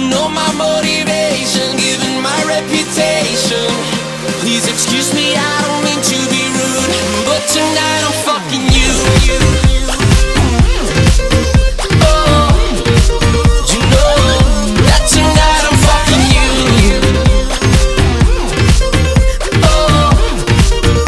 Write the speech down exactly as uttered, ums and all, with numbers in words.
know my motivation, given my reputation. Please excuse me, I don't mean to be rude, but tonight I'm fucking you.